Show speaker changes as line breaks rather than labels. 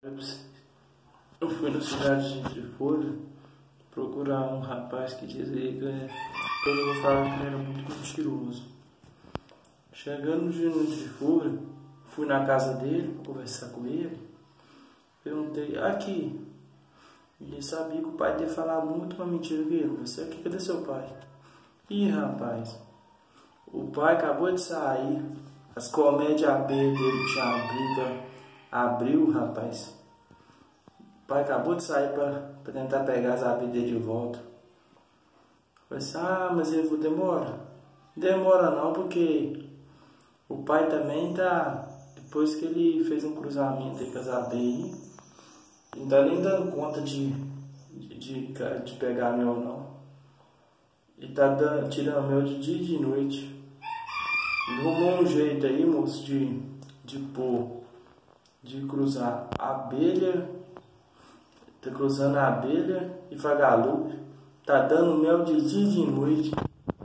Eu fui na cidade de Folha procurar um rapaz que dizia que todo mundo falava que ele era muito mentiroso. Chegando no de Folha, fui na casa dele conversar com ele, perguntei, aqui, ele sabia que o pai dele falava muito uma mentira com ele. Você aqui, cadê seu pai? Ih, rapaz, o pai acabou de sair, as comédias AB dele tinha abriu, rapaz. O pai acabou de sair para tentar pegar as AB dele de volta. Eu falei assim, mas ele demora? Demora não, porque o pai também tá, depois que ele fez um cruzamento aí com as AB aí, não tá nem dando conta de pegar mel não. Ele tá tirando mel de dia e de noite. Ele arrumou um jeito aí, moço, de cruzar a abelha, tá cruzando a abelha e vagalume, tá dando mel de dia e de noite.